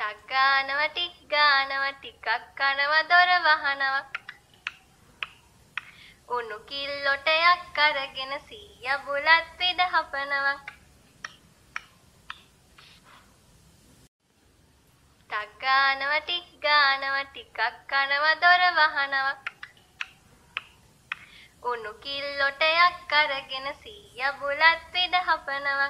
ටක් ගානවා ටික් ගානවා ටිකක් කනවා දොර වහනවා උණු කිල්ලොටයක් අරගෙන සීයා බුලත් විද හපනවා ටක් ගානවා ටික් ගානවා ටිකක් කනවා දොර වහනවා උණු කිල්ලොටයක් අරගෙන සීයා බුලත් විද හපනවා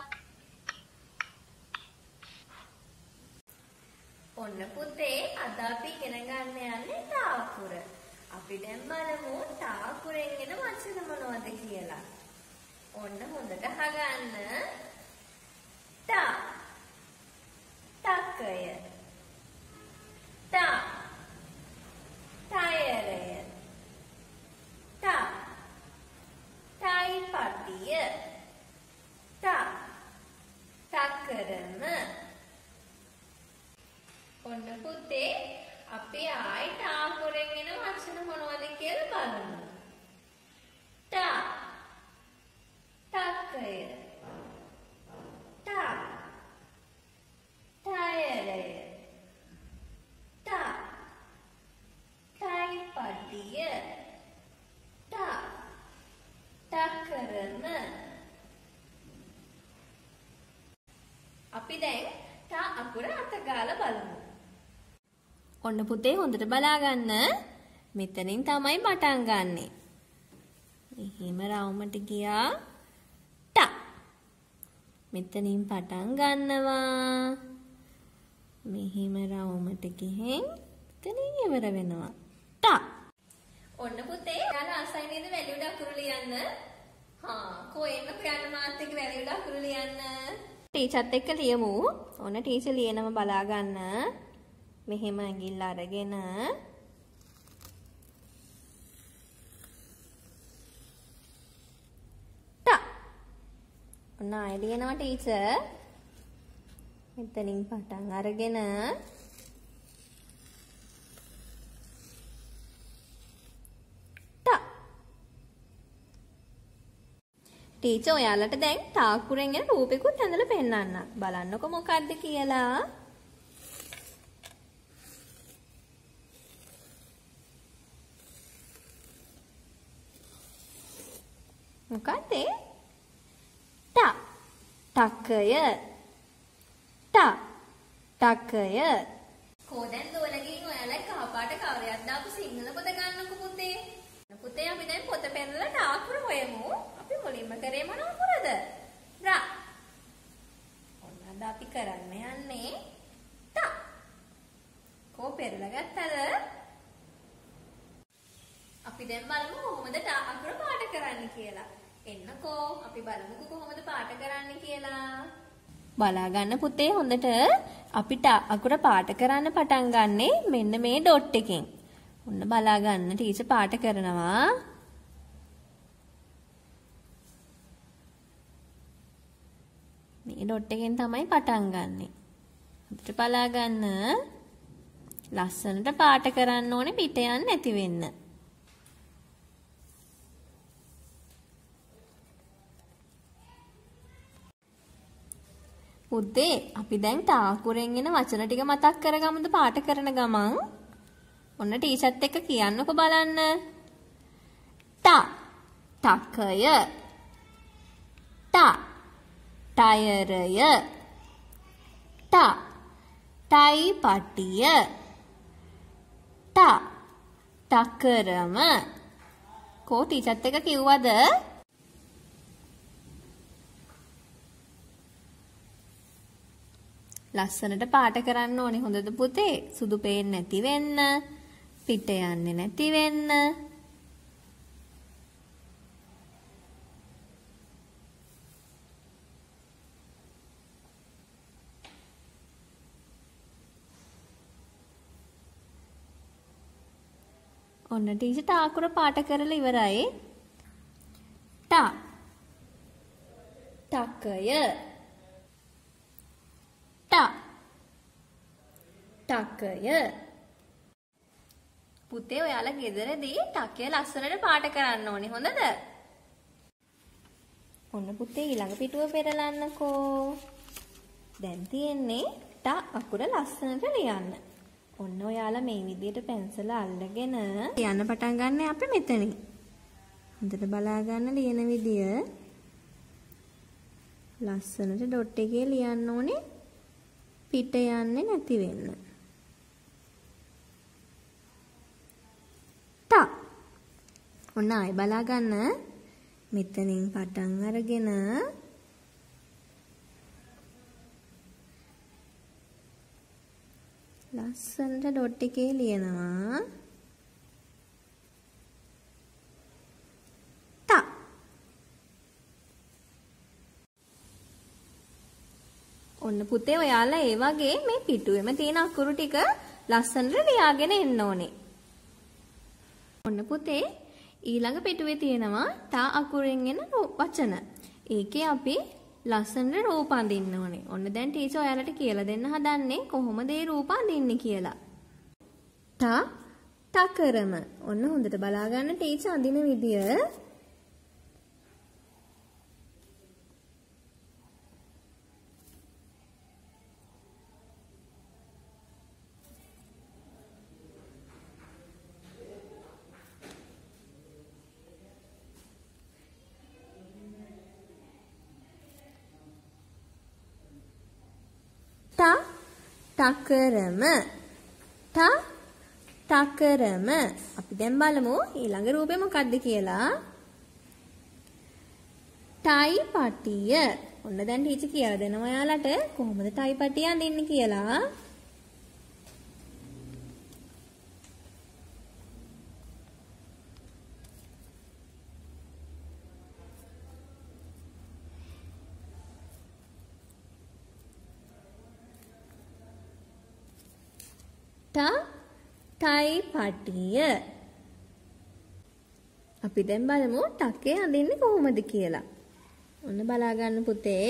ඔන්න පුතේ අද අපි ඉගෙන ගන්න යන්නේ තාකුර. අපි දැන් බලමු තාකුරෙන් එන වචන මොනවද කියලා. ඔන්න හොඳට අහගන්න. තා තකය තා ටයරය තා ටයි පටිය තා තකරම ඔන්න පුතේ අපි ආයි තාකුරෙන් එන වචන මොනවද කියලා බලමු. තා තකය තා ටයරය තා ටයි පටිය තා තකරම අපි දැන් තා අකුර අත ගාලා බලමු. ඔන්න පුතේ හොඳට බලා ගන්න. මෙතනින් තමයි පටන් ගන්නෙ. මෙහිම රවුමට ගියා ට. මෙතනින් පටන් ගන්නවා. මෙහිම රවුමට ගිහින් එතනින් ඉවර වෙනවා. ට. ඔන්න පුතේ ඔයාලා ආසයි නේද වැලි උඩ අකුරු ලියන්න? කොහෙන්ද යන්න මාත් එක්ක වැලි උඩ අකුරු ලියන්න? ටීචර්ත් එක්ක ලියමු. ඔන්න ටීචර් ලියනම බලා ගන්න. මෙහෙම ඇඟිල්ල අරගෙන ට. ඔන්න ආයෙ ලියනවා ටීචර්. මෙතනින් පටන් අරගෙන ට. ටීචර් ඔයාලට දැන් තාකුරෙන් එන රූපෙකුත් ඇඳලා පෙන්නන්න. බලන්නකො මොකක්ද කියලා. මොකක්ද? ට. ටකය. ට. ටකය. කොහෙන්ද ඔයලගෙන් ඔයාලා කහපාට කවරයක් දාපු සිංහල පොත ගන්නකො පුතේ. පුතේ අපි දැන් පොත පෙරලා තාකුර හොයමු. අපි මුලින්ම කරේ මොන අකුරද? ර. ඔන්න අද අපි කරන්න යන්නේ ට. කො පෙරලා ගත්තද? අපි දැන් බලමු කොහොමද ට අකුර පාට කරන්න කියලා. එන්නකෝ අපි බලමුකෝ කොහොමද පාට කරන්න කියලා. බලා ගන්න පුතේ හොඳට. අපි ට අකුර පාට කරන්න පටන් ගන්නෙ මෙන්න මේ ඩොට් එකෙන්. ඔන්න බලා ගන්න ටීචර් පාට කරනවා. මේ ඩොට් එකෙන් තමයි පටන් ගන්නෙ. හොඳට බලා ගන්න. ලස්සනට පාට කරන්න ඕනේ පිට යන්නේ නැති වෙන්න. පුතේ අපි දැන් තාකුරෙන් එන වචන ටික මතක් කරගමුද පාට කරන ගමන්. ඔන්න ටීචර්ත් එක්ක කියන්නකෝ බලන්න. ට. තකය. ට. ටයරය. ට. ටයි පටිය. ට. තකරම. කෝ ටීචර්ත් එක්ක කිව්වද? ලස්සනට පාට කරන්න ඕනේ හොඳද පුතේ? සුදු පේන්නේ නැති වෙන්න, පිට යන්නේ නැති වෙන්න. ඔන්න ටීචර් තාකුර පාට කරලා ඉවරයි. ට. ටකය. ටකය. පුතේ ඔයාලා ගෙදරදී ටකය ලස්සනට පාට කරන්න ඕනේ හොඳද? ඔන්න පුතේ ඊළඟ පිටුව පෙරලන්නකෝ. දැන් තියෙන්නේ ට අකුර ලස්සනට ලියන්න. ඔන්න ඔයාලා මේ විදිහට පෙන්සල අල්ලගෙන ලියන්න පටන් ගන්න අපි මෙතනින්. හොඳට බලා ගන්න ලියන විදිය. ලස්සනට ඩොට් එකේ ලියන්න ඕනේ පිට යන්නේ නැති වෙන්න. ට. ඔන්න ආයෙ බලා ගන්න. මෙතනින් පටන් අරගෙන ලස්සනට ඩොට් එකේ ලියනවා. ට. ඔන්න පුතේ ඔයාලා ඒ වගේ මේ පිටුවෙම තියෙන අකුරු ටික ලස්සනට ලියාගෙන එන්න ඕනේ. ඔන්න පුතේ ඊළඟ පිටුවේ තියෙනවා තා අකුරෙන් එන වචන. ඒකේ අපි ලස්සනට රූප අඳින්න ඕනේ. ඔන්න දැන් ටීචර් ඔයාලට කියලා දෙන්න හදන්නේ කොහොමද ඒ රූප අඳින්නේ කියලා. තකරම. ඔන්න හොඳට බලා ගන්න ටීචර් අඳින විදිය. තකරම. තකරම. අපි දැන් බලමු ඊළඟ රූපේ මොකක්ද කියලා. ටයි පටිය. ඔන්න දැන් ටීචර් කියලා දෙනවා ඔයාලට කොහොමද ටයි පටිය අඳින්නේ කියලා. ටයි පටිය. අපි දැන් බලමු ටකේ අඳින්නේ කොහොමද කියලා. ඔන්න බලා ගන්න පුතේ.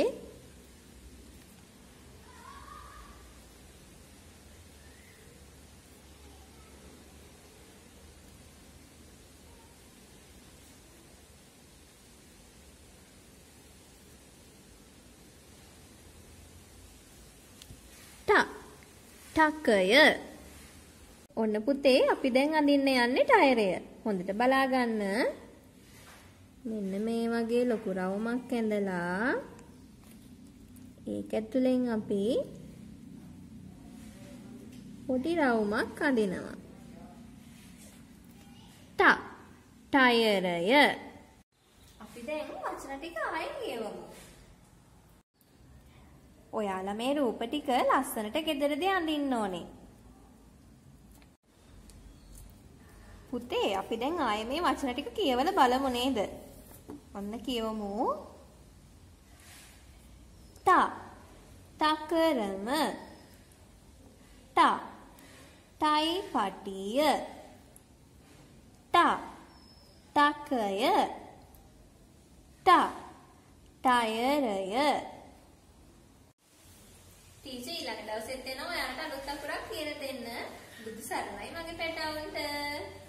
ටකය. ඔන්න පුතේ අපි දැන් අඳින්න යන්නේ ටයරය. හොඳට බලා ගන්න. මෙන්න මේ වගේ ලොකු රවුමක් ඇඳලා ඒක ඇතුලෙන් අපි පොඩි රවුමක් අඳිනවා. ටයරය. අපි දැන් වචන ටික ආයෙ කියවමු. ඔයාලා මේ රූප ටික ලස්සනට ගෙදරදී අඳින්න ඕනේ. පුතේ අපි දැන් ආයේ මේ වචන ටික කියවලා බලමු නේද? ඔන්න කියවමු. තකරම. ටයි පටිය. තකය. ටයරය. ටීචර් ඊළඟ දවසෙත් එනවා ඔයාලට අලුත් අකුරක් කියලා දෙන්න. බුදු සරණයි මගේ පැටවුන්ට.